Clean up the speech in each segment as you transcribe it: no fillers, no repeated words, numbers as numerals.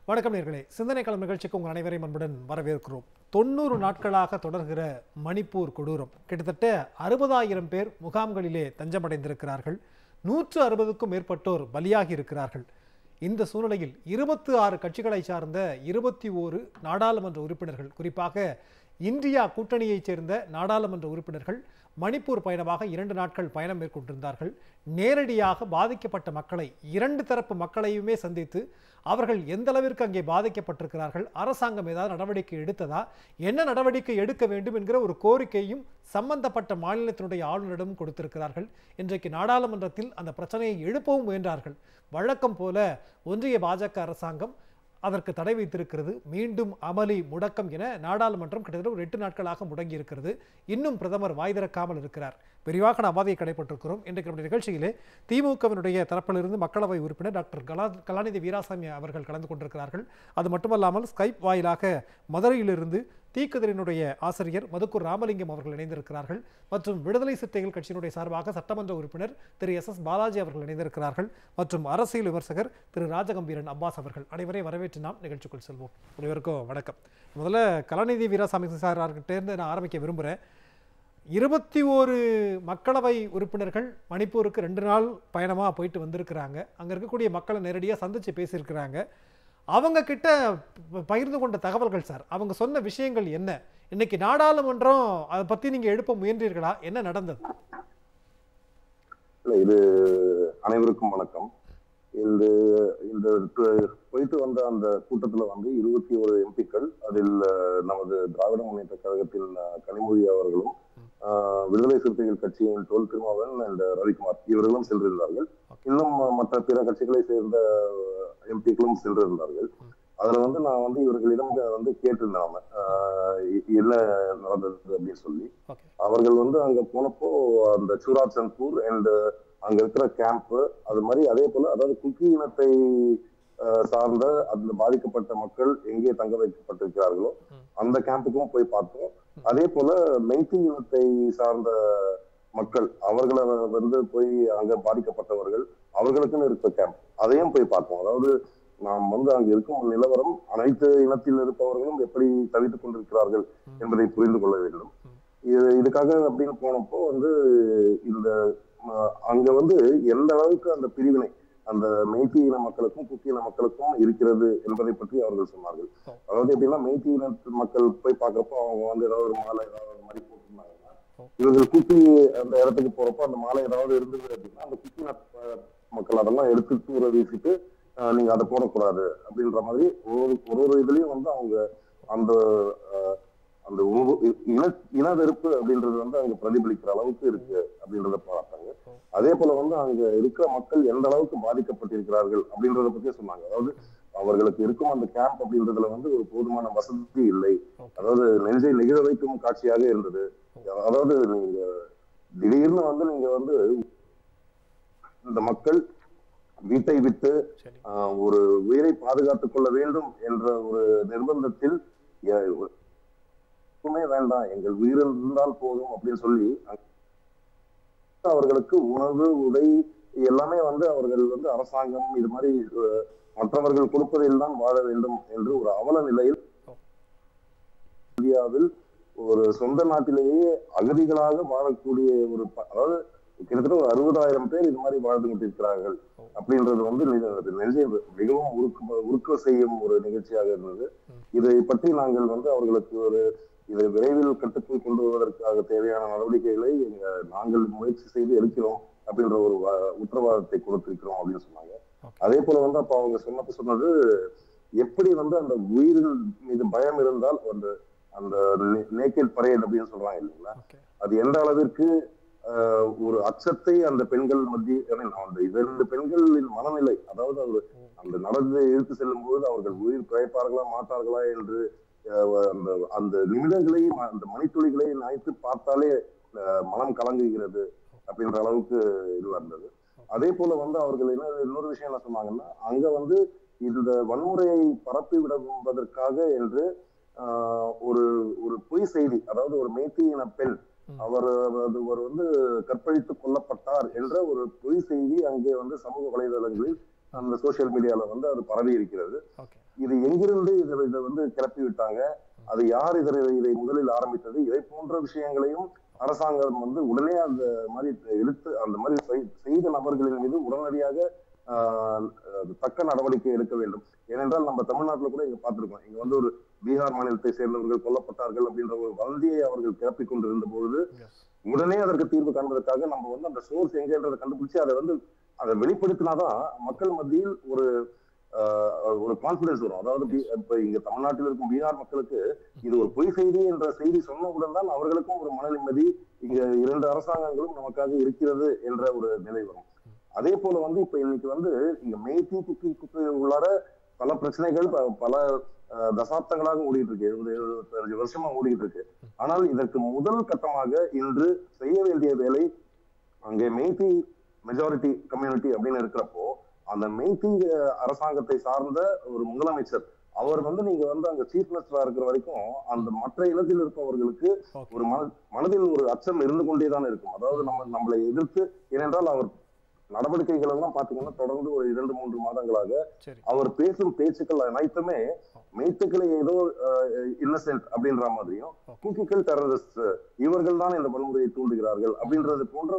வணக்கம் நேயர்களே, சிந்தனை களம் நிகழ்ச்சிக்கு உங்கள் அனைவரையும் அன்புடன் வரவேற்கிறோம். 90 நாட்களாக தொடர்கிற மணிப்பூர் கொடூரம். கிட்டத்தட்ட 60,000 பேர் முகாம்களிலே தஞ்சமடைந்திருக்கிறார்கள். 160க்கும் மேற்பட்டோர் பலியாகி இருக்கிறார்கள். இந்த சூழ்நிலையில் 26 கட்சிகளை சார்ந்த 21 நாடாளுமன்ற உறுப்பினர்கள், குறிப்பாக இந்தியா கூட்டணியைச் சேர்ந்த நாடாளுமன்ற உறுப்பினர்கள் மணிப்பூர் பயணமாக 2 நாட்கள் பயணம் மேற்கொண்டிருந்தார்கள். நேரடியாக பாதிக்கப்பட்ட மக்களை, 2 தரப்பு மக்களையுமே சந்தித்து அவர்கள் எந்த அளவிற்கு அங்கே பாதிக்கப்பட்டிருக்கிறார்கள், அரசாங்கம் ஏதாவது நடவடிக்கை எடுத்ததா, என்ன நடவடிக்கை எடுக்க வேண்டும் என்கிற ஒரு கோரிக்கையும் சம்பந்தப்பட்ட மாநிலத்தினுடைய ஆளுநரிடம் கொடுத்திருக்கிறார்கள். இன்றைக்கு நாடாளுமன்றத்தில் அந்த பிரச்சனையை எழுப்பவும் முயன்றார்கள். வழக்கம் போல ஒன்றிய பாஜக அரசாங்கம் அதற்கு தடை வைத்திருக்கிறது. மீண்டும் அமளி முடக்கம் என நாடாளுமன்றம் கிட்டத்தட்ட ஒரு 8 நாட்களாக முடங்கி இருக்கிறது. இன்னும் பிரதமர் வாய் திறக்காமல் இருக்கிறார். விரிவாக நாம் அதை கடைபெற்றிருக்கிறோம். இன்றைக்கு நம்முடைய நிகழ்ச்சியிலே திமுகவினுடைய தரப்பிலிருந்து மக்களவை உறுப்பினர் டாக்டர் கலாநிதி வீராசாமி அவர்கள் கலந்து கொண்டிருக்கிறார்கள். அது மட்டுமல்லாமல் ஸ்கைப் வாயிலாக மதுரையிலிருந்து தீக்கதிரினுடைய ஆசிரியர் மதுக்கூர் ராமலிங்கம் அவர்கள் இணைந்திருக்கிறார்கள். மற்றும் விடுதலை சிறுத்தைகள் கட்சியினுடைய சார்பாக சட்டமன்ற உறுப்பினர் திரு எஸ் பாலாஜி அவர்கள் இணைந்திருக்கிறார்கள். மற்றும் அரசியல் விமர்சகர் திரு ராஜகம்பீரன் அப்பாஸ் அவர்கள். அனைவரையும் வரவேற்று நாம் நிகழ்ச்சிக்குள் செல்வோம். அனைவருக்கும் வணக்கம். முதல்ல கலாநிதி வீராசாமி சார் அவர்கிட்டேருந்து நான் ஆரம்பிக்க விரும்புகிறேன். 21 மக்களவை உறுப்பினர்கள் மணிப்பூருக்கு 2 நாள் பயணமாக போயிட்டு வந்திருக்கிறாங்க. அங்கே இருக்கக்கூடிய மக்களை நேரடியாக சந்தித்து பேசியிருக்கிறாங்க. அவங்க கிட்ட பகிர்ந்து கொண்ட தகவல்கள் சார், அவங்க சொன்ன விஷயங்கள் என்ன? இன்னைக்கு நாடாளுமன்றம் அதை பற்றி நீங்கள் எழுப்ப முயன்றீர்களா? என்ன நடந்தது? இது அனைவருக்கும் வணக்கம். இந்த போயிட்டு வந்த அந்த கூட்டத்துல 21 எம்பிக்கள், அதில் நமது திராவிட முன்னேற்ற கழகத்தில் கனிமொழி அவர்களும், விடுதலை சிறுத்தைகள் கட்சியின் தோல் திருமாவளவன் அண்ட் ரவிக்குமார் இவர்களும் சென்றிருந்தார்கள். இன்னும் மற்ற பிற கட்சிகளை சேர்ந்த எம்பிக்களும் சென்றிருந்தார்கள். அதுல நான் இவர்களிடம் கேட்டிருந்தேன் என்ன நடந்தது அப்படின்னு சொல்லி. அவர்கள் அங்க போனப்போ அந்த சூராத் சன்பூர் அண்ட் அங்க இருக்கிற கேம்ப், அது மாதிரி அதே போல அதாவது குக்கி இனத்தை சார்ந்த அந்த பாதிக்கப்பட்ட மக்கள் எங்கே தங்க வைக்கப்பட்டிருக்கிறார்களோ அந்த கேம்புக்கும் போய் பார்த்தோம். அதே போல மெய்தி இனத்தை சார்ந்த மக்கள், அவர்களை போய் அங்க பாதிக்கப்பட்டவர்கள் அவர்களுக்குன்னு இருக்கிற கேம்ப், அதையும் போய் பார்த்தோம். அதாவது நாம் அங்க இருக்கும் நிலவரம், அனைத்து இனத்தில் இருப்பவர்களும் எப்படி தவித்துக் கொண்டிருக்கிறார்கள் என்பதை புரிந்து கொள்ள வேண்டும். இதுக்காக அப்படின்னு போனப்போ இந்த அங்க எந்த அளவுக்கு அந்த பிரிவினை அந்த மெய்தி இன மக்களுக்கும் குக்கி இன மக்களுக்கும் இருக்கிறது என்பதை பற்றி அவர்கள் சொன்னார்கள். அதாவது எப்படின்னா, மெய்தி இன மக்கள் போய் பார்க்கறப்போ அவங்க ஏதாவது ஒரு மாலை ஏதாவது மாதிரி போட்டிருந்தாங்கன்னா, இவர்கள் குக்கி அந்த இடத்துக்கு போறப்போ அந்த மாலை ஏதாவது இருந்தது அப்படின்னா அந்த குக்கி இன மக்கள் அதெல்லாம் எடுத்து தூர வீசிட்டு நீங்க அதை போடக்கூடாது அப்படின்ற மாதிரி ஒரு இதுலயும் அவங்க அந்த அந்த இன வெறுப்பு அப்படின்றது அங்க பிரதிபலிக்கிற அளவுக்கு இருக்கு அப்படின்றத பார்த்தாங்க. அதே போல அங்க இருக்கிற மக்கள் எந்த அளவுக்கு பாதிக்கப்பட்டிருக்கிறார்கள் அப்படின்றத பத்தி சொன்னாங்க. அதாவது அவர்களுக்கு இருக்கும் அந்த கேம்ப் அப்படின்றதுல ஒரு போதுமான வசதி இல்லை. அதாவது நெஞ்சை நெகிழ வைக்கும் காட்சியாக இருந்தது. அதாவது நீங்க திடீர்னு நீங்க இந்த மக்கள் வீட்டை விட்டு ஒரு உயிரை பாதுகாத்துக் கொள்ள வேண்டும் என்ற ஒரு நிர்பந்தத்தில் வேண்டாம், எங்கள் உயிர் இருந்தால் போதும் அப்படின்னு சொல்லி அவர்களுக்கு உணவு, உடை எல்லாமே அவர்கள் அரசாங்கம் இது மாதிரி மற்றவர்கள் கொடுப்பதில் தான் வாழ வேண்டும் என்று ஒரு அவல நிலையில் இந்தியாவில் ஒரு சொந்த நாட்டிலேயே அகதிகளாக வாழக்கூடிய ஒரு, அதாவது கிட்டத்தட்ட ஒரு 60,000 பேர் இது மாதிரி வாழ்ந்து கொண்டிருக்கிறார்கள் அப்படின்றது நெஞ்சை மிகவும் உருக்க செய்யும் ஒரு நிகழ்ச்சியாக இருந்தது. இதை பற்றி நாங்கள் அவர்களுக்கு இதை விரைவில் கட்டுக்குள் கொண்டு வருவதற்காக தேவையான நடவடிக்கைகளை நாங்கள் முயற்சி செய்து எடுக்கிறோம் அப்படின்ற ஒரு உத்தரவாதத்தை கொடுத்திருக்கிறோம் அப்படின்னு சொன்னாங்க. அதே போல அப்ப அவங்க சொன்னது எப்படி அந்த உயிர்கள் மீது பயம் இருந்தால் அந்த நேக்கட் பரேட் அப்படின்னு சொல்றாங்க இல்லைங்களா, அது எந்த அளவிற்கு ஒரு அச்சத்தை அந்த பெண்கள் மத்திய அந்த 2 பெண்களின் மனநிலை, அதாவது அந்த நடந்து இழுத்து செல்லும் போது அவர்கள் உயிர் பிழைப்பார்களா மாட்டார்களா என்று அந்த நிமிடங்களையும் அந்த மணித்துளிகளை நினைத்து பார்த்தாலே மனம் கலங்குகிறது அப்படின்ற அளவுக்கு இதுவா இருந்தது. அதே போல அவர்கள் இன்னொரு விஷயம் என்ன சொன்னாங்கன்னா, அங்க இந்த வன்முறையை பரப்பி விடுவதற்காக என்று ஒரு ஒரு பொய் செய்தி, அதாவது ஒரு மெய்தி இன பெண் அவர் கற்பழித்து கொல்லப்பட்டார் என்ற ஒரு பொய் செய்தி அங்கே சமூக வலைதளங்களில் அந்த சோசியல் மீடியால வந்து அது பரவி இருக்கிறது. ஓகே. இது எங்கிருந்து இதை வந்து கிளப்பி விட்டாங்க, அது யார் இதை முதலில் ஆரம்பித்தது, இதை போன்ற விஷயங்களையும் அரசாங்கம் வந்து உடனே அந்த மாதிரி எடுத்து அந்த மாதிரி செய்த நபர்களின் மீது உடனடியாக தக்க நடவடிக்கை எடுக்க வேண்டும். ஏனென்றால் நம்ம தமிழ்நாட்டில் கூட இங்க பார்த்திருக்கோம், இங்க வந்து ஒரு பீகார் மாநிலத்தை சேர்ந்தவர்கள் கொல்லப்பட்டார்கள் அப்படின்ற ஒரு வதந்தியை அவர்கள் கிளப்பிக் கொண்டிருந்த பொழுது உடனே அதற்கு தீர்வு காண்பதற்காக நம்ம வந்து அந்த சோர்ஸ் எங்கன்றதை கண்டுபிடிச்சு அதை வெளிப்படுத்தினாதான் மக்கள் மத்தியில் ஒரு கான்பிடன்ஸ் வரும். அதாவது இப்ப இங்க தமிழ்நாட்டில் இருக்கும் பீகார் மக்களுக்கு இது ஒரு பொய் செய்தி என்ற செய்தி சொன்னவுடன் தான் அவர்களுக்கும் ஒரு மன நிம்மதி, இங்க 2 அரசாங்கங்களும் நமக்காக இருக்கிறது என்ற ஒரு நிலை வரும். அதே போல வந்து இப்ப இன்னைக்கு வந்து இங்க மேய்த்தி குக்கி உள்ளார பல பிரச்சனைகள் பல தசாப்தங்களாக ஓடிட்டு இருக்கு, 70-75 வருஷமா ஓடிட்டு இருக்கு. ஆனால் இதற்கு முதல் கட்டமாக இன்று செய்ய வேண்டிய வேலை, அங்கே மேய்த்தி மெஜாரிட்டி கம்யூனிட்டி அப்படின்னு இருக்கிறப்போ அந்த மேய்த்தி அரசாங்கத்தை சார்ந்த ஒரு முதலமைச்சர் அவர் வந்து நீங்க வந்து அங்க சீஃப் மினிஸ்டரா இருக்கிற வரைக்கும் அந்த மற்ற இனத்தில் இருப்பவர்களுக்கு ஒரு மனதில் ஒரு அச்சம் இருந்து கொண்டேதான் இருக்கும். அதாவது நம்மளை எதிர்த்து, ஏனென்றால் அவர் நடவடிக்கைகள் எல்லாம் பாத்தீங்கன்னா தொடர்ந்து ஒரு 2-3 மாதங்களாக அவர் பேசும் பேச்சுக்கள் அனைத்துமே மேய்த்துக்களை ஏதோ இன்னசென்ட் அப்படின்ற மாதிரியும், குக்கிகள் டெரரிஸ்ட், இவர்கள் தான் இந்த வன்முறையை தூண்டுகிறார்கள் அப்படின்றது போன்ற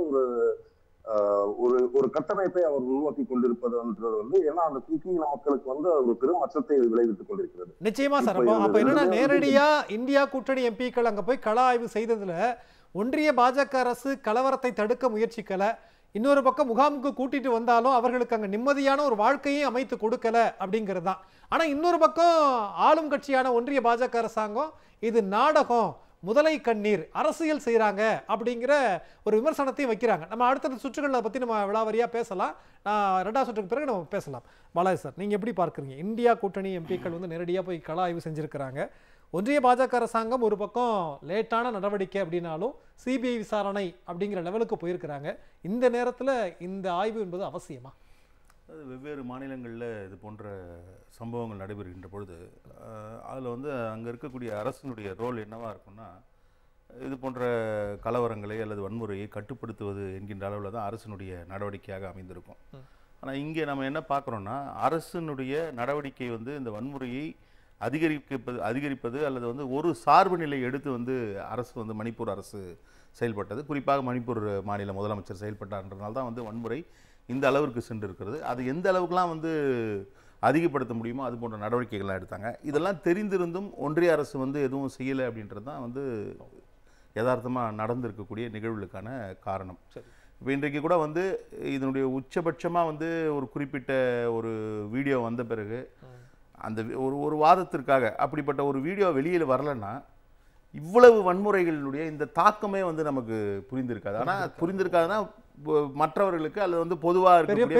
ஒரு கட்டமைப்பை அவர் உருவாக்கி கொண்டிருப்பதுன்றது வந்து, ஏன்னா அந்த குக்கி மக்களுக்கு வந்து ஒரு பெரும் அச்சத்தை விளைவித்துக் கொண்டிருக்கிறது. நிச்சயமா சார். அப்ப என்னன்னா, நேரடியா இந்தியா கூட்டணி எம்பிக்கள் அங்க போய் கள ஆய்வு செய்ததுல ஒன்றிய பாஜக அரசு கலவரத்தை தடுக்க முயற்சிக்கல, இன்னொரு பக்கம் முகாமுக்கு கூட்டிட்டு வந்தாலும் அவர்களுக்கு அங்க நிம்மதியான ஒரு வாழ்க்கையும் அமைத்து கொடுக்கல அப்படிங்கிறது தான். ஆனா இன்னொரு பக்கம் ஆளும் கட்சியான ஒன்றிய பாஜக அரசாங்கம் இது நாடகம், முதலை கண்ணீர், அரசியல் செய்யறாங்க அப்படிங்கிற ஒரு விமர்சனத்தையும் வைக்கிறாங்க. நம்ம அடுத்த சுற்றுகளை பத்தி நம்ம விளாவரியா பேசலாம். 2வது சுற்றுக்கு பிறகு நம்ம பேசலாம். பாலாஜி சார், நீங்க எப்படி பார்க்குறீங்க? இந்தியா கூட்டணி எம்பிக்கள் வந்து நேரடியா போய் கள ஆய்வு செஞ்சிருக்கிறாங்க. ஒன்றிய பாஜக அரசாங்கம் ஒரு பக்கம் லேட்டான நடவடிக்கை அப்படின்னாலும் சிபிஐ விசாரணை அப்படிங்கிற லெவலுக்கு போயிருக்கிறாங்க. இந்த நேரத்தில் இந்த ஆய்வு என்பது அவசியமா? அது வெவ்வேறு மாநிலங்களில் இது போன்ற சம்பவங்கள் நடைபெறுகின்ற பொழுது அதில் வந்து அங்கே இருக்கக்கூடிய அரசினுடைய ரோல் என்னவாக இருக்குன்னா, இது போன்ற கலவரங்களை அல்லது வன்முறையை கட்டுப்படுத்துவது என்கின்ற அளவில் தான் அரசினுடைய நடவடிக்கையாக அமைந்திருக்கும். ஆனால் இங்கே நம்ம என்ன பார்க்குறோன்னா, அரசினுடைய நடவடிக்கை வந்து இந்த வன்முறையை அதிகரிப்பது அல்லது வந்து ஒரு சார்பு நிலை எடுத்து வந்து அரசு வந்து மணிப்பூர் அரசு செயல்பட்டது. குறிப்பாக மணிப்பூர் மாநில முதலமைச்சர் செயல்பட்டார்ன்றதுனால தான் வந்து வன்முறை இந்த அளவிற்கு சென்று இருக்கிறது. அது எந்த அளவுக்குலாம் வந்து அதிகப்படுத்த முடியுமோ அது போன்ற நடவடிக்கைகள்லாம் எடுத்தாங்க. இதெல்லாம் தெரிந்திருந்தும் ஒன்றிய அரசு வந்து எதுவும் செய்யலை அப்படின்றது தான் வந்து யதார்த்தமாக நடந்திருக்கக்கூடிய நிகழ்வுகளுக்கான காரணம். இப்போ இன்றைக்கு கூட வந்து இதனுடைய உச்சபட்சமாக வந்து ஒரு குறிப்பிட்ட ஒரு வீடியோ வந்த பிறகு அந்த ஒரு வாதத்திற்காக அப்படிப்பட்ட ஒரு வீடியோ வெளியில் வரலன்னா இவ்வளவு வன்முறைகளுடைய இந்த தாக்கமே வந்து நமக்கு புரிந்திருக்காது. ஆனால் புரிந்திருக்காதுன்னா மற்றவர்களுக்கு அல்லது வந்து பொதுவாக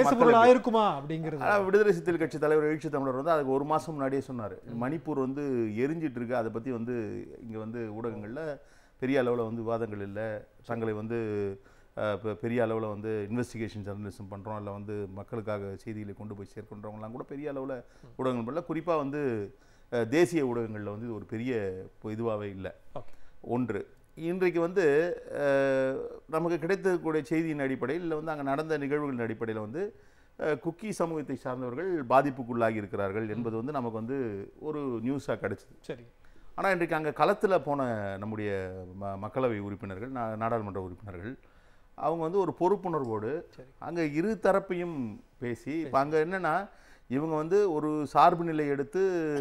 விடுதலை சிறுத்தைகள் கட்சி தலைவர் எழுச்சி தமிழர் வந்து அதுக்கு 1 மாதம் முன்னாடியே சொன்னார், மணிப்பூர் வந்து எரிஞ்சிட்டு இருக்கு, அதை பற்றி வந்து இங்கே வந்து ஊடகங்களில் பெரிய அளவில் வந்து விவாதங்கள் இல்லை, தங்களை வந்து பெரிய அளவில் வந்து இன்வெஸ்டிகேஷன் ஜெர்னலிசம் பண்ணுறோம், இல்லை வந்து மக்களுக்காக செய்திகளை கொண்டு போய் சேர்க்கின்றவங்களாம் கூட பெரிய அளவில் ஊடகங்கள் பண்ணல. குறிப்பாக வந்து தேசிய ஊடகங்களில் வந்து இது ஒரு பெரிய இதுவாகவே இல்லை. ஒன்று, இன்றைக்கு வந்து நமக்கு கிடைத்தக்கூடிய செய்தியின் அடிப்படையில் இல்லை வந்து அங்கே நடந்த நிகழ்வுகளின் அடிப்படையில் வந்து குக்கி சமூகத்தை சார்ந்தவர்கள் பாதிப்புக்குள்ளாகி இருக்கிறார்கள் என்பது வந்து நமக்கு வந்து ஒரு நியூஸாக கிடைச்சிது. சரி. ஆனால் இன்றைக்கு அங்கே களத்தில் போன நம்முடைய மக்களவை உறுப்பினர்கள், நாடாளுமன்ற உறுப்பினர்கள், அவங்க வந்து ஒரு பொறுப்புணர்வோடு அங்கே இரு தரப்பையும் பேசி, இப்போ அங்கே என்னென்னா இவங்க வந்து ஒரு சார்பு நிலை எடுத்து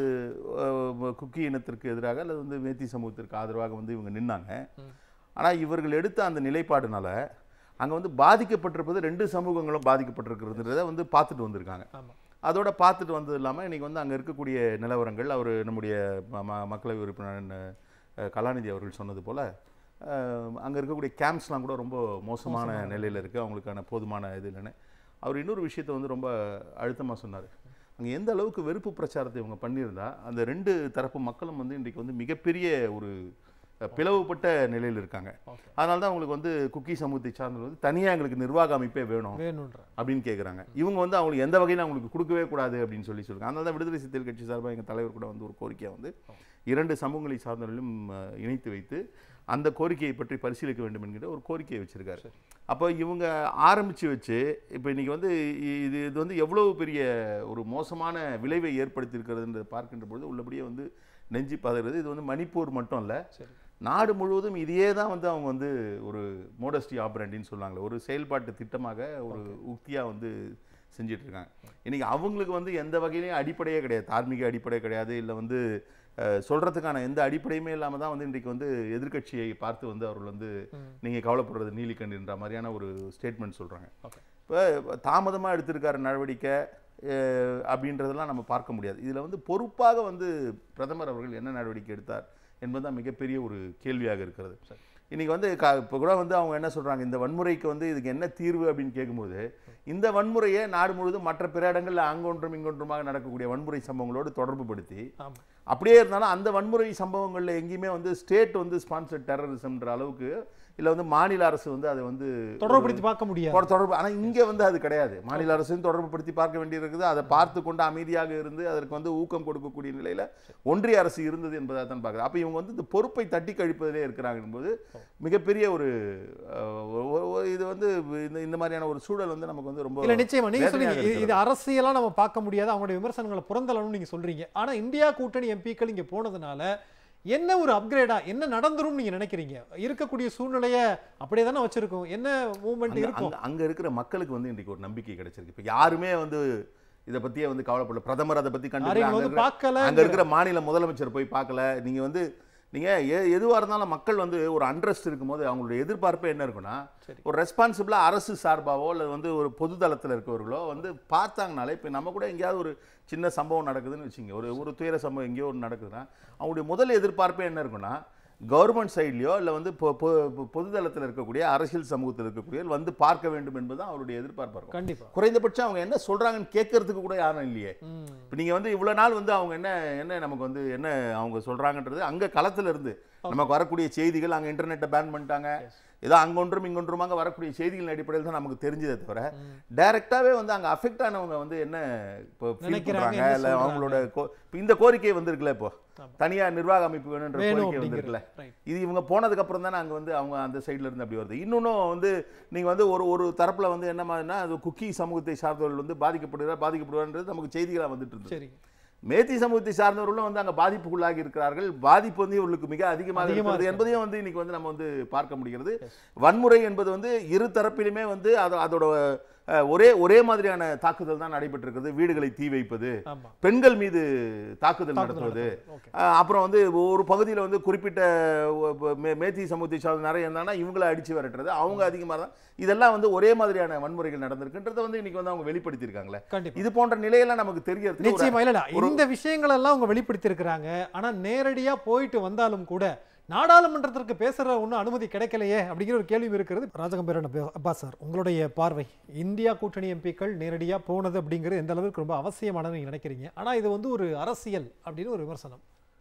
குக்கி இனத்திற்கு எதிராக அல்லது வந்து மேத்தி சமூகத்திற்கு ஆதரவாக வந்து இவங்க நின்னாங்க. ஆனால் இவர்கள் எடுத்த அந்த நிலைப்பாடுனால அங்கே வந்து பாதிக்கப்பட்டிருப்பது 2 சமூகங்களும் பாதிக்கப்பட்டிருக்கிறதுன்றதை வந்து பார்த்துட்டு வந்திருக்காங்க. அதோட பார்த்துட்டு வந்தது இல்லாமல் இன்றைக்கி வந்து அங்கே இருக்கக்கூடிய நிலவரங்கள், அவர் நம்முடைய மக்களவை உறுப்பினர் கலாநிதி அவர்கள் சொன்னது போல் அங்கே இருக்கக்கூடிய கேம்ப்ஸ்லாம் கூட ரொம்ப மோசமான நிலையில் இருக்குது, அவங்களுக்கான போதுமான இது இல்லைன்னு. அவர் இன்னொரு விஷயத்தை வந்து ரொம்ப அழுத்தமாக சொன்னார். அங்கே எந்த அளவுக்கு வெறுப்பு பிரச்சாரத்தை இவங்க பண்ணியிருந்தா அந்த 2 தரப்பு மக்களும் வந்து இன்றைக்கு வந்து மிகப்பெரிய ஒரு பிளவுபட்ட நிலையில் இருக்காங்க. அதனால தான் அவங்களுக்கு வந்து குக்கி சமூகத்தை சார்ந்தது வந்து தனியாக எங்களுக்கு நிர்வாக அமைப்பே வேணும் அப்படின்னு கேட்குறாங்க. இவங்க வந்து அவங்களுக்கு எந்த வகையில் அவங்களுக்கு கொடுக்கவே கூடாது அப்படின்னு சொல்லியிருக்காங்க. அதனால தான் விடுதலை சிறுத்தைகள் கட்சி சார்பாக எங்கள் தலைவர் கூட வந்து ஒரு கோரிக்கையை வந்து 2 சமூகங்களை சார்ந்தவர்களும் இணைத்து வைத்து அந்த கோரிக்கையை பற்றி பரிசீலிக்க வேண்டும் என்கிற ஒரு கோரிக்கையை வச்சிருக்காரு. அப்போ இவங்க ஆரம்பித்து வச்சு இப்போ இன்றைக்கி வந்து இது வந்து எவ்வளோ பெரிய ஒரு மோசமான விளைவை ஏற்படுத்தியிருக்கிறதுன்றதை பார்க்கின்ற பொழுது உள்ளபடியே வந்து நெஞ்சு பதறது. இது வந்து மணிப்பூர் மட்டும் இல்லை, நாடு முழுவதும் இதையே தான் வந்து அவங்க வந்து ஒரு மோடஸ்டி ஆப்ரண்டின்னு சொல்லுவாங்களே, ஒரு செயல்பாட்டு திட்டமாக ஒரு உக்தியாக வந்து செஞ்சிட்ருக்காங்க. இன்றைக்கி அவங்களுக்கு வந்து எந்த வகையிலையும் அடிப்படையே கிடையாது, தார்மீக அடிப்படை கிடையாது, இல்லை வந்து சொல்கிறதுக்கான எந்த அடிப்படையுமே இல்லாமல் தான் வந்து இன்றைக்கு வந்து எதிர்கட்சியை பார்த்து வந்து அவர்கள் வந்து நீங்கள் கவலைப்படுறது நீலிக்கண்டுன்ற மாதிரியான ஒரு ஸ்டேட்மெண்ட் சொல்கிறாங்க. இப்போ தாமதமாக எடுத்திருக்கார நடவடிக்கை அப்படின்றதெல்லாம் நம்ம பார்க்க முடியாது. இதில் வந்து பொறுப்பாக வந்து பிரதமர் அவர்கள் என்ன நடவடிக்கை எடுத்தார் என்பதுதான் மிகப்பெரிய ஒரு கேள்வியாக இருக்கிறது. இன்றைக்கி வந்து இப்போ கூட வந்து அவங்க என்ன சொல்கிறாங்க, இந்த வன்முறைக்கு வந்து இதுக்கு என்ன தீர்வு அப்படின்னு கேட்கும்போது, இந்த வன்முறையை நாடு முழுவதும் மற்ற பிற இடங்களில் அங்கொன்றும் இங்கொன்றுமாக நடக்கக்கூடிய வன்முறை சம்பவங்களோடு தொடர்பு படுத்தி, அப்படியே இருந்தாலும் அந்த வன்முறை சம்பவங்களில் எங்கேயுமே வந்து ஸ்டேட் வந்து ஸ்பான்சர்ட் டெரரிசம்ன்ற அளவுக்கு இல்லை வந்து மாநில அரசு வந்து அதை வந்து தொடர்புபடுத்தி பார்க்க முடியாது தொடர்பு. ஆனால் இங்கே வந்து அது கிடையாது. மாநில அரசையும் தொடர்புபடுத்தி பார்க்க வேண்டியிருக்குது. அதை பார்த்து கொண்டு அமைதியாக இருந்து அதற்கு வந்து ஊக்கம் கொடுக்கக்கூடிய நிலையில் ஒன்றிய அரசு இருந்தது என்பதை தான் பார்க்குறது. அப்போ இவங்க வந்து இந்த பொறுப்பை தட்டி கழிப்பதிலே இருக்கிறாங்க என்பது மிகப்பெரிய ஒரு இது வந்து இந்த மாதிரியான ஒரு சூழல் வந்து நமக்கு வந்து ரொம்ப இல்லை. நிச்சயமா நீங்க சொல்றீங்க இது அரசியலாக நம்ம பார்க்க முடியாது, அவங்களுடைய விமர்சனங்களை புறந்தளவுன்னு நீங்க சொல்றீங்க. ஆனால் இந்தியா கூட்டணி எம்பிக்கள் இங்கே போனதுனால என்ன ஒரு அப்கிரேடா என்ன நடந்துரும் நீங்க நினைக்கிறீங்க? இருக்கக்கூடிய சூழ்நிலையை அப்படியே தானே வச்சிருக்கோம், என்ன மூவ்மெண்ட் இருக்கும்? அங்க இருக்கிற மக்களுக்கு வந்து இன்றைக்கு ஒரு நம்பிக்கை கிடைச்சிருக்கு. இப்போ யாருமே வந்து இதை பற்றியே வந்து கவலைப்படல. பிரதமர் அதை பற்றி கண்டுக்கல, அங்க இருக்கிற மாநில முதலமைச்சர் போய் பார்க்கல. நீங்க வந்து எதுவாக இருந்தாலும் மக்கள் வந்து ஒரு அண்ட்ரஸ்ட் இருக்கும்போது அவங்களுடைய எதிர்பார்ப்பே என்ன இருக்குன்னா, ஒரு ரெஸ்பான்சிபிளாக அரசு சார்பாவோ இல்லை வந்து ஒரு பொது தளத்தில் இருக்கவர்களோ வந்து பார்த்தாங்கனாலே, இப்போ நம்ம கூட எங்கேயாவது ஒரு சின்ன சம்பவம் நடக்குதுன்னு வச்சுங்க, ஒரு துயர சம்பவம் எங்கேயோ ஒன்று நடக்குதுன்னா அவங்களுடைய முதல் எதிர்பார்ப்பே என்ன இருக்குன்னா, கவர்மெண்ட் சைட்லையோ இல்லை வந்து பொதுதளத்தில் இருக்கக்கூடிய அரசியல் சமூகத்தில் இருக்கக்கூடிய வந்து பார்க்க வேண்டும் என்பதுதான் அவருடைய எதிர்பார்ப்பாக இருக்கும். கண்டிப்பாக குறைந்தபட்சம் அவங்க என்ன சொல்கிறாங்கன்னு கேட்கறதுக்கு கூட யாரும் இல்லையே. இப்போ நீங்கள் வந்து இவ்வளோ நாள் வந்து அவங்க என்ன நமக்கு வந்து என்ன அவங்க சொல்கிறாங்கன்றது அங்கே களத்தில் இருந்து நமக்கு வரக்கூடிய செய்திகள், அங்கே இன்டர்நெட்டை பேன் பண்ணிட்டாங்க, ஏதோ அங்கொன்றும் இங்கொன்றுமாக வரக்கூடிய செய்திகளின் அடிப்படையில் தான் நமக்கு தெரிஞ்சதே தவிர டைரெக்டாகவே வந்து அங்கே அஃபெக்ட் ஆனவங்க வந்து என்ன இப்போ ஃபீல் பண்ணுறாங்க, இல்லை அவங்களோட இந்த கோரிக்கை வந்திருக்குல்ல, இப்போ தனியார் நிர்வாக அமைப்பு வேணுன்ற கோரிக்கை வந்திருக்குல்ல, இது இவங்க போனதுக்கு அப்புறம் தானே அங்கே வந்து அவங்க அந்த சைட்ல இருந்து அப்படி வருது. இன்னொன்னும் வந்து நீங்கள் வந்து ஒரு தரப்புல வந்து என்ன மாதிரினா அது குக்கி சமூகத்தை சார்ந்தவர்கள் வந்து பாதிக்கப்படுவார்ன்றது நமக்கு செய்திகளாக வந்துட்டு இருந்தது. மேத்தி சமூகத்தை சார்ந்தவர்களும் வந்து அங்கே பாதிப்புக்குள்ளாகி இருக்கிறார்கள். பாதிப்பு வந்து இவர்களுக்கு மிக அதிகமாக இருக்கிறது என்பதையும் வந்து இன்னைக்கு வந்து நம்ம வந்து பார்க்க முடிகிறது. வன்முறை என்பது வந்து இரு தரப்பிலுமே வந்து அதோட ஒரே மாதிரியான தாக்குதல் தான் நடைபெற்றிருக்கிறது. வீடுகளை தீ வைப்பது, பெண்கள் மீது தாக்குதல் நடத்துவது, அப்புறம் வந்து ஒரு பகுதியில் வந்து குறிப்பிட்ட மேத்தி சமூகத்தை சார்ந்த நிறைய இருந்தாங்கன்னா இவங்களை அடிச்சு விரட்டுறது, அவங்க அதிகமாக தான். இதெல்லாம் வந்து ஒரே மாதிரியான வன்முறைகள் நடந்திருக்குன்றதை வந்து இன்னைக்கு வந்து அவங்க வெளிப்படுத்தியிருக்காங்களே. இது போன்ற நிலையெல்லாம் நமக்கு தெரிகிறது. நிச்சயமா இல்ல, இந்த விஷயங்கள் எல்லாம் அவங்க வெளிப்படுத்தி இருக்கிறாங்க. ஆனா நேரடியா போயிட்டு வந்தாலும் கூட நாடாளுமன்றத்திற்கு பேசுற ஒன்றும் அனுமதி கிடைக்கலையே அப்படிங்கிற ஒரு கேள்வி இருக்கிறது. ராஜகம்பீரன் அப்பாஸ் சார், உங்களுடைய பார்வை, இந்தியா கூட்டணி எம்பிக்கள் நேரடியாக போனது அப்படிங்கிறது எந்த அளவுக்கு ரொம்ப அவசியமானது நீங்கள் நினைக்கிறீங்க? ஆனால் இது வந்து ஒரு அரசியல் அப்படின்னு ஒரு விமர்சனம்.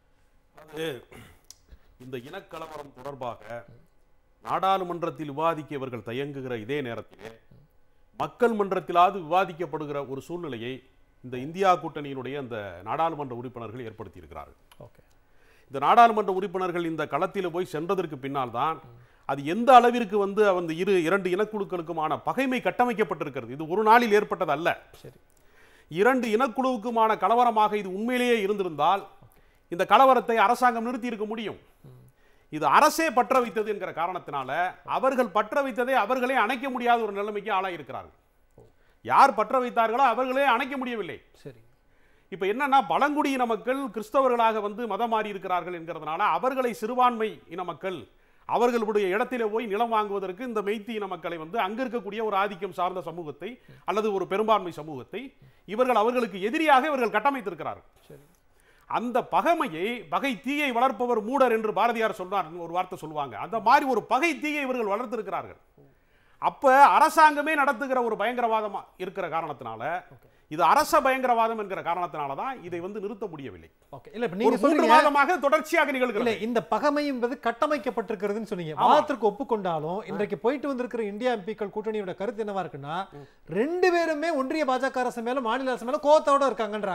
அது இந்த இனக்கலவரம் தொடர்பாக நாடாளுமன்றத்தில் விவாதிக்க இவர்கள் தயங்குகிற இதே நேரத்திலே மக்கள் மன்றத்திலாவது விவாதிக்கப்படுகிற ஒரு சூழ்நிலையை இந்த இந்தியா கூட்டணியினுடைய அந்த நாடாளுமன்ற உறுப்பினர்கள் ஏற்படுத்தியிருக்கிறார்கள். ஓகே, இந்த நாடாளுமன்ற உறுப்பினர்கள் இந்த களத்தில் போய் சென்றதற்கு பின்னால் தான் அது எந்த அளவிற்கு வந்து அந்த இரண்டு இனக்குழுக்களுக்குமான பகைமை கட்டமைக்கப்பட்டிருக்கிறது. இது ஒரு நாளில் ஏற்பட்டது அல்ல. சரி, இரண்டு இனக்குழுவுக்குமான கலவரமாக இது உண்மையிலேயே இருந்திருந்தால் இந்த கலவரத்தை அரசாங்கம் நிறுத்தி இருக்க முடியும். இது அரசே பற்ற வைத்தது என்கிற காரணத்தினால அவர்கள் பற்ற வைத்ததை அவர்களே அணைக்க முடியாத ஒரு நிலைமைக்கு ஆளாயிருக்கிறார்கள். யார் பற்ற வைத்தார்களோ அவர்களே அணைக்க முடியவில்லை. சரி, இப்ப என்னன்னா பழங்குடியின மக்கள் கிறிஸ்தவர்களாக வந்து மதம் மாறி இருக்கிறார்கள் என்கிறதுனால அவர்களை சிறுபான்மை இன மக்கள் அவர்களுடைய இடத்திலே போய் நிலம் வாங்குவதற்கு இந்த மெய்த்தி இன மக்களை வந்து அங்க இருக்கக்கூடிய ஒரு ஆதிக்கம் சார்ந்த சமூகத்தை அல்லது ஒரு பெரும்பான்மை சமூகத்தை அவர்களுக்கு எதிரியாக இவர்கள் கட்டமைத்திருக்கிறார்கள். அந்த பகை தீயை வளர்ப்பவர் மூடர் என்று பாரதியார் சொன்னார், ஒரு வார்த்தை சொல்லுவாங்க. அந்த மாதிரி ஒரு பகை தீயை இவர்கள் வளர்த்திருக்கிறார்கள். அப்ப அரசாங்கமே நடத்துகிற ஒரு பயங்கரவாதமா இருக்கிற காரணத்தினால, இது அரச பயங்கரவாதம் என்கிற காரணத்தினால தான் இதை வந்து நிறுத்த முடியவில்லை. ஓகே, இல்ல இப்ப நீங்க சொல்றீங்க தொடர்ச்சியாக நிகழ்கிறது. இல்ல, இந்த பகமை என்பது கட்டமைக்கப்பட்டிருக்கிறதுன்னு சொன்னீங்க. வாதத்திற்கு ஒப்புக்கொண்டாலும் இன்றைக்கு போயிட்டு வந்திருக்கிற இந்தியா எம்பிக்கள் கூட்டணியோட கருத்து என்னவா இருக்குன்னா, ரெண்டு பேருமே ஒன்றிய பாஜக அரசு மேல மாநில அரசு மேல கோவத்தோட இருக்காங்கன்றாங்க.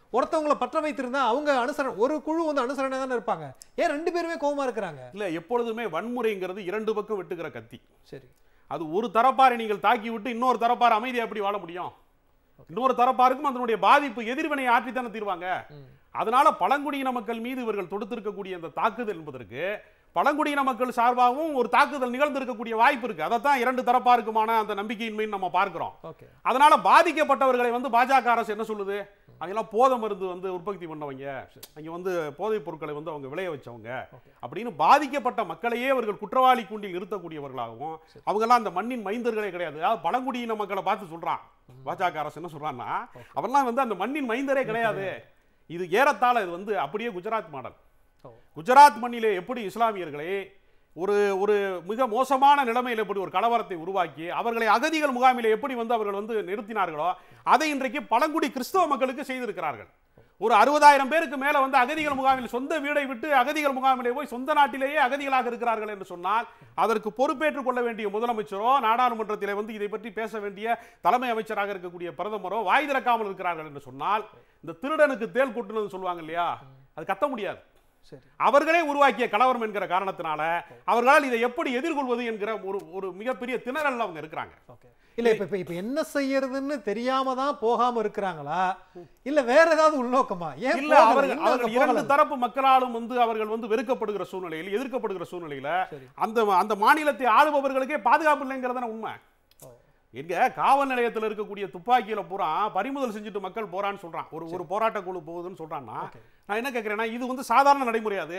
ஒருத்தவங்களை பற்ற வைத்திருந்தா அவங்க அனுசரணை, ஒரு குழு வந்து அனுசரணை தானே இருப்பாங்க. ஏன் 2 பேருமே கோவமா இருக்கிறாங்க? இல்ல, எப்பொழுதுமே வன்முறைங்கிறது 2 பக்கம் வெட்டுகிற கத்தி. சரி, அது ஒரு தரப்பாரை நீங்கள் தாக்கி விட்டு இன்னொரு தரப்பார் அமைதியா எப்படி வாழ முடியும்? இன்னொரு தரப்பாருக்கும் அதனுடைய பாதிப்பு எதிர்வினை ஆற்றித்தானே தீர்வாங்க. அதனால பழங்குடியின மக்கள் மீது இவர்கள் தொடுத்திருக்கக்கூடிய இந்த தாக்குதல் என்பதற்கு பழங்குடியின மக்கள் சார்பாகவும் ஒரு தாக்குதல் நிகழ்ந்திருக்கக்கூடிய வாய்ப்பு இருக்கு. அதைத்தான் 2 தரப்பாருக்குமான அந்த நம்பிக்கையின்மை நம்ம பார்க்கிறோம். அதனால பாதிக்கப்பட்டவர்களை வந்து பாஜக அரசு என்ன சொல்லுது? அங்கெல்லாம் போதை மருந்து வந்து உற்பத்தி பண்ணவங்க, அங்க வந்து போதைப் பொருட்களை வந்து அவங்க விளைய வச்சவங்க அப்படின்னு பாதிக்கப்பட்ட மக்களையே அவர்கள் குற்றவாளி கூண்டில் நிறுத்தக்கூடியவர்களாகவும், அவங்கெல்லாம் அந்த மண்ணின் மைந்தர்களே கிடையாது. அதாவது பழங்குடியின மக்களை பார்த்து சொல்றான் பாஜக அரசு என்ன சொல்றான்னா, அவெல்லாம் வந்து அந்த மண்ணின் மைந்தரே கிடையாது. இது ஏறத்தாழ இது வந்து அப்படியே குஜராத் மாடல். குஜராத் மண்ணிலே எப்படி இஸ்லாமியர்களை ஒரு மிக மோசமான நிலைமையில் எப்படி ஒரு கலவரத்தை உருவாக்கி அவர்களை அகதிகள் முகாமிலே எப்படி வந்து அவர்கள் வந்து நிறுத்தினார்களோ அதை இன்றைக்கு பழங்குடி கிறிஸ்தவ மக்களுக்கு செய்திருக்கிறார்கள். ஒரு 60,000 பேருக்கு மேல வந்து அகதிகள் முகாமில் சொந்த வீடை விட்டு அகதிகள் முகாமிலே போய் சொந்த நாட்டிலேயே அகதிகளாக இருக்கிறார்கள் என்று சொன்னால் அதற்கு பொறுப்பேற்றுக் கொள்ள வேண்டிய முதலமைச்சரோ நாடாளுமன்றத்திலே வந்து இதை பற்றி பேச வேண்டிய தலைமை அமைச்சராக இருக்கக்கூடிய பிரதமரோ வாய் திறக்காமல் இருக்கிறார்கள் என்று சொன்னால் இந்த திருடனுக்கு தேள் கொட்டுனது சொல்லுவாங்க இல்லையா, அது கத்த முடியாது. அவர்களே உருவாக்கிய கலவரம் என்கிற காரணத்தினால அவர்களால் இதை எப்படி எதிர்கொள்வது என்கிற ஒரு மிகப்பெரிய திணறல் அவங்க இருக்கிறாங்க. இல்ல இப்ப என்ன செய்யறதுன்னு தெரியாம தான் போகாம இருக்கிறாங்களா, இல்ல வேற ஏதாவது உள்நோக்கமா? இல்ல, அவர்கள் 2 தரப்பு மக்களாலும் வந்து அவர்கள் வந்து வெறுக்கப்படுகிற சூழ்நிலையில், எதிர்க்கப்படுகிற சூழ்நிலையில அந்த மாநிலத்தை ஆளுபவர்களுக்கே பாதுகாப்பு இல்லைங்கிறதான உண்மை. எங்க காவல் நிலையத்தில் இருக்கக்கூடிய துப்பாக்கியில பூரா பறிமுதல் செஞ்சுட்டு மக்கள் போறான்னு சொல்றான். ஒரு போராட்ட குழு போகுதுன்னு சொல்றான்னா நான் என்ன கேட்கிறேன்னா, இது வந்து சாதாரண நடைமுறையாது.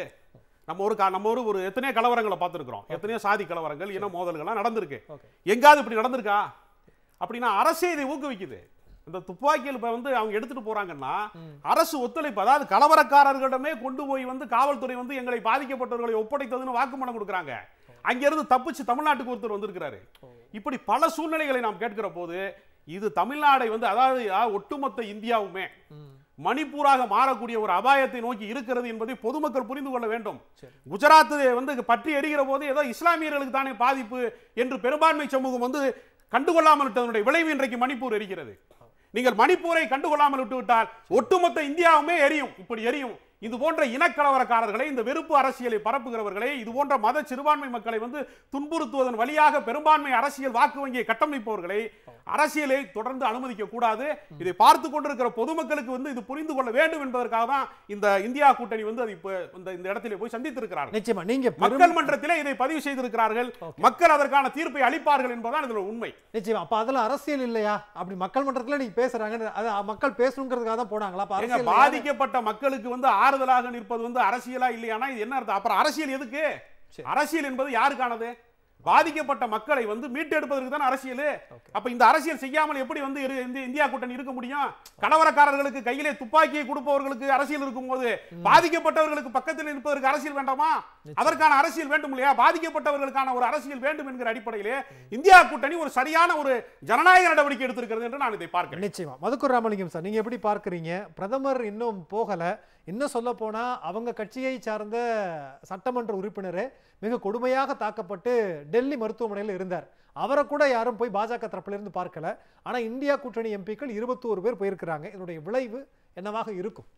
நம்ம ஒரு எத்தனையோ கலவரங்களை பார்த்துருக்கிறோம், எத்தனையோ சாதி கலவரங்கள், இன மோதல்கள்லாம் நடந்திருக்கு. எங்காவது இப்படி நடந்திருக்கா? அப்படின்னா அரசே இதை ஊக்குவிக்குது. இந்த துப்பாக்கியில் வந்து அவங்க எடுத்துட்டு போறாங்கன்னா அரசு ஒத்துழைப்பு, அதாவது கலவரக்காரர்களிடமே கொண்டு போய் வந்து காவல்துறை வந்து எங்களை பாதிக்கப்பட்டவர்களை ஒப்படைத்ததுன்னு வாக்குமூலம் கொடுக்குறாங்க. அங்கிருந்து தப்பிச்சு தமிழ்நாட்டுக்கு ஒருத்தர் வந்திருக்கிறாரு. இப்படி பல சூழ்நிலைகளை நாம் கேட்கிற போது இது தமிழ்நாடை வந்து அதாவது ஒட்டுமொத்த இந்தியாவுமே மணிப்பூராக மாறக்கூடிய ஒரு அபாயத்தை நோக்கி இருக்கிறது என்பதை பொதுமக்கள் புரிந்து கொள்ள வேண்டும். குஜராத் வந்து பற்றி எரிகிற போது ஏதோ இஸ்லாமியர்களுக்கு தானே பாதிப்பு என்று பெரும்பான்மை சமூகம் வந்து கண்டுகொள்ளாமல் விட்டதனுடைய விளைவு இன்றைக்கு மணிப்பூர் எரிகிறது. நீங்கள் மணிப்பூரை கண்டுகொள்ளாமல் விட்டுவிட்டால் ஒட்டுமொத்த இந்தியாவுமே எரியும். இப்படி எரியும். இது போன்ற இனக்கலவரக்காரர்களை, இந்த வெறுப்பு அரசியலை பரப்புகிறவர்களை, இது போன்ற மத சிறுபான்மை மக்களை வந்து துன்புறுத்துவதன் வழியாக பெரும்பான்மை அரசியல் வாக்கு வங்கியை கட்டமைப்பவர்களை அரசியலை தொடர்ந்து அனுமதிக்க கூடாது. இதை பார்த்து கொண்டிருக்கிற பொதுமக்களுக்கு வந்து இது புரிந்து கொள்ள வேண்டும் என்பதற்காக தான் இந்த இந்தியா கூட்டணி வந்து இந்த இடத்திலே போய் சந்தித்திருக்கிறார்கள். நிச்சயமா நீங்க மக்கள் மன்றத்திலே இதை பதிவு செய்திருக்கிறார்கள். மக்கள் அதற்கான தீர்ப்பை அளிப்பார்கள் என்பதுதான் இதுல உண்மை. நிச்சயமா. அப்ப அதுல அரசியல் இல்லையா? அப்படி மக்கள் மன்றத்துல நீங்க பேசுறாங்க, அது மக்கள் பேசணுங்கிறதுக்காக தான் போனாங்களா? பாதிக்கப்பட்ட மக்களுக்கு வந்து ஆறுதலாக நிற்பது வந்து அரசியலா இல்லையானா இது என்ன அர்த்தம்? அப்புறம் அரசியல் எதுக்கு? அரசியல் என்பது யாருக்கானது? பாதிக்கப்பட்ட மக்களை வந்து மீட்டெடுப்பதற்கு தான் அரசியல். அப்ப இந்த அரசியல் செய்யாமல் எப்படி வந்து இந்தியா கூட்டணி இருக்க முடியும்? கலவரக்காரர்களுக்கு கையிலே துப்பாக்கியை கொடுப்பவர்களுக்கு அரசியல் இருக்கும்போது பாதிக்கப்பட்டவர்களுக்கு பக்கத்தில் இருப்பதற்கு அரசியல் வேண்டாமா? அதற்கான அரசியல் வேண்டும் இல்லையா? பாதிக்கப்பட்டவர்களுக்கான ஒரு அரசியல் வேண்டும் என்கிற அடிப்படையிலே இந்தியா கூட்டணி ஒரு சரியான ஒரு ஜனநாயக நடவடிக்கை எடுத்திருக்கிறது என்று நான் இதை பார்க்கிறேன். நிச்சயமா. மதுக்கூர் ராமலிங்கம் சார், நீங்க எப்படி பார்க்கிறீங்க? பிரதமர் இன்னும் போகல, இன்னும் சொல்ல போனா அவங்க கட்சியை சார்ந்த சட்டமன்ற உறுப்பினரே மிக கொடுமையாக தாக்கப்பட்டு டெல்லி மருத்துவமனையில் இருந்தார். அவரை கூட யாரும் போய் பாஜக தரப்புல இருந்து பார்க்கல. ஆனா இந்தியா கூட்டணி எம்பிக்கள் 21 பேர் போயிருக்கிறாங்க. இதனுடைய விளைவு என்னவாக இருக்கும்?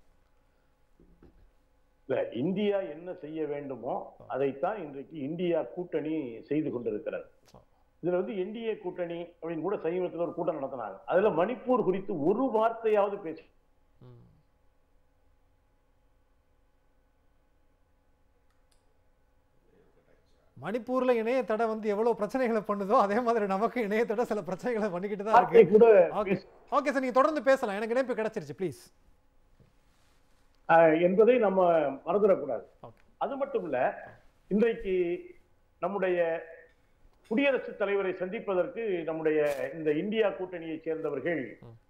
இந்தியா என்ன செய்ய வேண்டுமோ அதைத்தான் இன்றைக்கு இந்தியா கூட்டணி செய்து கொண்டிருக்கிறது. இதுல வந்து என்டிஏ கூட்டணி அப்படின்னு கூட சமீபத்தில் ஒரு கூட்டம் நடத்தினாங்க. அதுல மணிப்பூர் குறித்து ஒரு வார்த்தையாவது பேச மணிப்பூர்ல இணைய தடை வந்து எவ்வளவு பிரச்சனைகளை பண்ணுதோ அதே மாதிரி நமக்கு இணைய தடை சில பிரச்சனைகளை பண்ணிக்கிட்டு தான் இருக்கு. ஓகே சார், நீங்க தொடர்ந்து பேசலாம். எனக்கு இணைப்பு கிடைச்சிருச்சு, ப்ளீஸ். என்பதை நம்ம மறந்துடக்கூடாது. அது மட்டும் இல்ல, இன்றைக்கு நம்முடைய குடியரசுத் தலைவரை சந்திப்பதற்கு நம்முடைய இந்த இந்தியா கூட்டணியை சேர்ந்தவர்கள்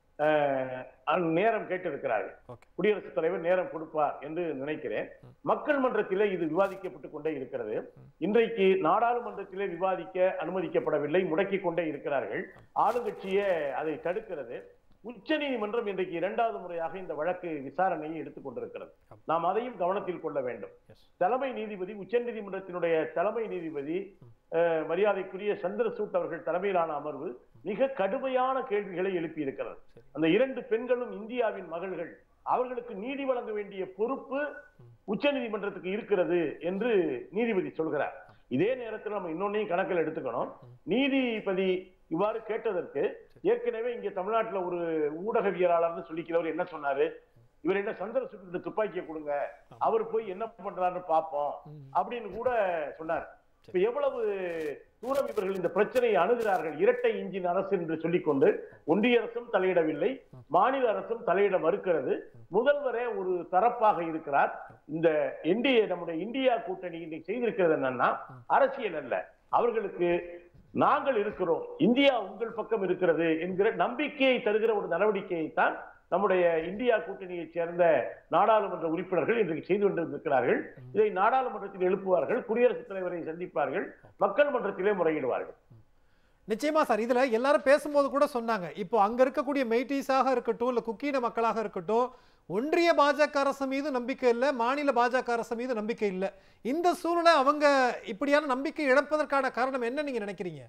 நேரம் கேட்டிருக்கிறார்கள். குடியரசுத் தலைவர் நேரம் கொடுப்பார் என்று நினைக்கிறேன். மக்கள் மன்றத்திலே இது விவாதிக்கப்பட்டுக் கொண்டே இருக்கிறது. இன்றைக்கு நாடாளுமன்றத்திலே விவாதிக்க அனுமதிக்கப்படவில்லை, முடக்கிக் கொண்டே இருக்கிறார்கள். ஆளுங்கட்சியே அதை தடுக்கிறது. உச்ச நீதிமன்றம் இன்றைக்கு 2வது முறையாக இந்த வழக்கு விசாரணையை எடுத்துக் கொண்டிருக்கிறது. நாம் அதையும் கவனத்தில் கொள்ள வேண்டும். தலைமை நீதிபதி, உச்ச நீதிமன்றத்தினுடைய தலைமை நீதிபதி மரியாதைக்குரிய சந்திரசூட் அவர்கள் தலைமையிலான அமர்வு மிக கடுமையான கேள்விகளை எழுப்பி இருக்கிறது. அந்த 2 பெண்களும் இந்தியாவின் மகள்கள். அவர்களுக்கு நீதி வழங்க வேண்டிய பொறுப்பு உச்சநீதிமன்றத்துக்கு இருக்கிறது என்று நீதிபதி சொல்கிறார். இதே நேரத்தில் நம்ம இன்னொன்னையும் கணக்கில் எடுத்துக்கணும். நீதிபதி இவ்வாறு கேட்டதற்கு ஏற்கனவே இங்க தமிழ்நாட்டில் ஒரு ஊடகவியலாளர்னு சொல்லிக்கிறவர் என்ன சொன்னாரு, இவர் என்ன சந்திர சுட்டு துப்பாக்கியை கொடுங்க, அவர் போய் என்ன பண்றாருன்னு பார்ப்போம் அப்படின்னு கூட சொன்னார். இப்ப எவ்வளவு தூரம் இவர்கள் இந்த பிரச்சனையை அணுகிறார்கள். இரட்டை இன்ஜின் அரசு என்று சொல்லிக்கொண்டு ஒன்றிய அரசும் தலையிடவில்லை, மாநில அரசும் தலையிட மறுக்கிறது. முதல்வரே ஒரு தரப்பாக இருக்கிறார். இந்த நம்முடைய இந்தியா கூட்டணி இன்னைக்கு செய்திருக்கிறது என்னன்னா அரசியல் அல்ல, அவர்களுக்கு நாங்கள் இருக்கிறோம், இந்தியா உங்கள் பக்கம் இருக்கிறது என்கிற நம்பிக்கையை தருகிற ஒரு நடவடிக்கையை தான் நம்முடைய இந்தியா கூட்டணியை சேர்ந்த நாடாளுமன்ற உறுப்பினர்கள் இன்றைக்கு செய்து கொண்டிருக்கிறார்கள். இதை நாடாளுமன்றத்தில் எழுப்புவார்கள், குடியரசுத் தலைவரை சந்திப்பார்கள், மக்கள் மன்றத்திலே முறையிடுவார்கள். நிச்சயமா சார். இதுல எல்லாரும் பேசும்போது கூட சொன்னாங்க, இப்போ அங்க இருக்கக்கூடிய மெய்டீஸாக இருக்கட்டும் இல்ல குக்கீன மக்களாக இருக்கட்டும், ஒன்றிய பாஜக அரசு மீது நம்பிக்கை இல்லை, மாநில பாஜக அரசு மீது நம்பிக்கை இல்லை. இந்த சூழ்நிலை அவங்க இப்படியான நம்பிக்கை இழப்பதற்கான காரணம் என்ன நீங்க நினைக்கிறீங்க?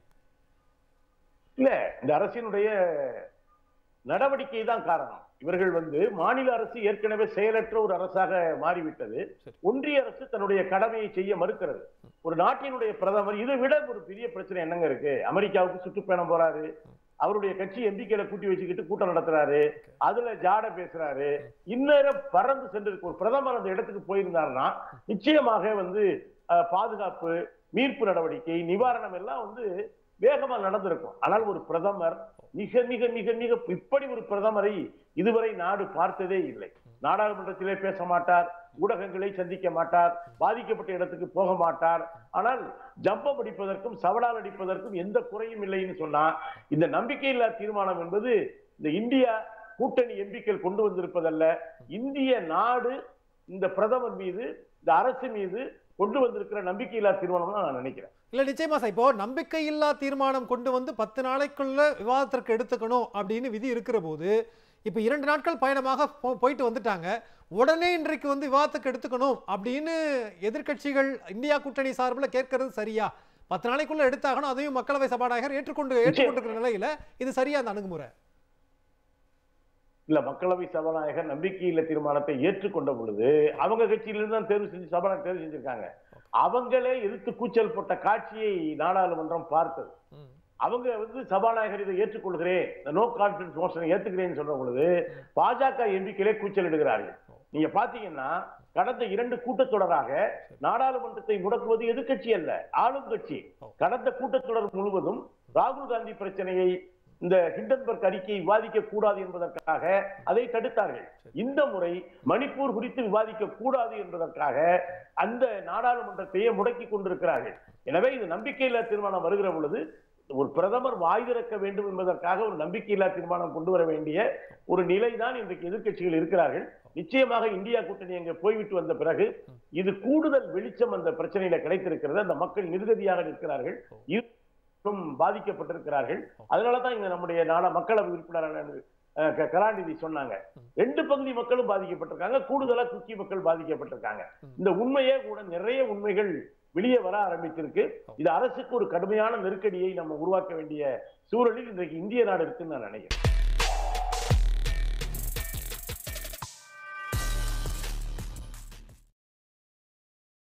இல்ல, இந்த அரசினுடைய நடவடிக்கை தான் காரணம். இவர்கள் மாநில அரசு ஏற்கனவே செயலற்ற ஒரு அரசாக மாறிவிட்டது. ஒன்றிய அரசு தன்னுடைய கடமையை செய்ய மறுக்கிறது. ஒரு நாட்டினுடைய பிரதமர், இதை விட ஒரு பெரிய பிரச்சனை என்னங்க இருக்கு? அமெரிக்காவுக்கு சுற்றுப்பயணம் போறாரு, அவருடைய கட்சி எம்பிக்களை கூட்டி வச்சுக்கிட்டு கூட்டம் நடத்துறாரு, அதுல ஜாட பேசுறாரு. இந்நேரம் பறந்து சென்று ஒரு பிரதமர் அந்த இடத்துக்கு போயிருந்தாருன்னா நிச்சயமாக பாதுகாப்பு, மீட்பு நடவடிக்கை, நிவாரணம் எல்லாம் வேகமா நடந்திருக்கும். ஆனால் ஒரு பிரதமர் மிக மிக மிக மிக இப்படி ஒரு பிரதமரை இதுவரை நாடு பார்த்ததே இல்லை. நாடாளுமன்றத்திலே பேச மாட்டார், ஊடகங்களை சந்திக்க மாட்டார், பாதிக்கப்பட்ட இடத்துக்கு போக மாட்டார். ஆனால் ஜம்பம் அடிப்பதற்கும் சவடால் அடிப்பதற்கும் எந்த குறையும் இல்லைன்னு சொன்னா, இந்த நம்பிக்கையில்லா தீர்மானம் என்பது இந்த இந்தியா கூட்டணி எம்பிக்கள் கொண்டு வந்திருப்பதல்ல, இந்திய நாடு இந்த பிரதமர் மீது, இந்த அரசு மீது கொண்டு வந்திருக்கிற நம்பிக்கையில்லா தீர்மானம் தான் நான் நினைக்கிறேன். இல்ல நிச்சயமா சார், இப்போ நம்பிக்கையில்லா தீர்மானம் கொண்டு 10 நாளைக்குள்ள விவாதத்திற்கு எடுத்துக்கணும் அப்படின்னு விதி இருக்கிற போது, இப்போ 2 நாட்கள் பயணமாக போயிட்டு வந்துட்டாங்க, உடனே இன்றைக்கு விவாதத்துக்கு எடுத்துக்கணும் அப்படின்னு எதிர்க்கட்சிகள் இந்தியா கூட்டணி சார்பில் கேட்கறது சரியா? 10 நாளைக்குள்ள எடுத்தாகணும், அதையும் மக்களவை சபாநாயகர் ஏற்றுக்கொண்டிருக்கிற நிலையில இது சரியா அந்த அணுகுமுறை? இல்ல, மக்களவை சபாநாயகர் நம்பிக்கையில்லா தீர்மானத்தை ஏற்றுக்கொண்ட பொழுது அவங்க கட்சியிலிருந்து தான் சபாநாயகர் தேர்வு செஞ்சிருக்காங்க. அவங்களே எதிர்த்து கூச்சல் போட்ட காட்சியை நாடாளுமன்றம் பார்த்தது. அவங்க சபாநாயகர் இதை ஏற்றுக்கொள்கிறேன், நோ கான்பிடன்ஸ் மோஷனை ஏத்துக்கிறேன்னு சொல்ற பொழுது பாஜக எம்பிக்களே கூச்சல் இடுகிறார்கள். நீங்க பாத்தீங்கன்னா கடந்த 2 கூட்டத்தொடராக நாடாளுமன்றத்தை முடக்குவது எதிர்கட்சி அல்ல, ஆளும் கட்சி. கடந்த கூட்டத்தொடர் முழுவதும் ராகுல் காந்தி பிரச்சனையை, இந்த ஹிண்டன்பர்க் அறிக்கையை விவாதிக்க கூடாது என்பதற்காக அதை தடுத்தார்கள். இந்த முறை மணிப்பூர் குறித்து விவாதிக்க கூடாது என்பதற்காக அந்த நாடாளுமன்றத்தையே முடக்கி கொண்டிருக்கிறார்கள். எனவே இது நம்பிக்கையில்லா தீர்மானம் வருகிற பொழுது ஒரு பிரதமர் வாய் திறக்க வேண்டும் என்பதற்காக ஒரு நம்பிக்கையில்லா தீர்மானம் கொண்டு வர வேண்டிய ஒரு நிலைதான் இன்றைக்கு எதிர்க்கட்சிகள் இருக்கிறார்கள். நிச்சயமாக இந்தியா கூட்டணி அங்கே போய்விட்டு வந்த பிறகு இது கூடுதல் வெளிச்சம் அந்த பிரச்சனையில கிடைத்திருக்கிறது. அந்த மக்கள் நிர்கதியாக இருக்கிறார்கள், பாதிக்கப்பட்டிருக்கிறார்கள். அதனாலதான் இங்க நம்முடைய மக்களவை உறுப்பினரான கலாநிதி சொன்னாங்க, 2 பகுதி மக்களும் பாதிக்கப்பட்டிருக்காங்க, கூடுதலா குக்கி மக்கள் பாதிக்கப்பட்டிருக்காங்க. இந்த உண்மையே கூட நிறைய உண்மைகள் வெளியே வர ஆரம்பித்திருக்கு. இது அரசுக்கு ஒரு கடுமையான நெருக்கடியை நம்ம உருவாக்க வேண்டிய சூழலில் இன்றைக்கு இந்திய நாடு இருக்குன்னு நான் நினைக்கிறேன்.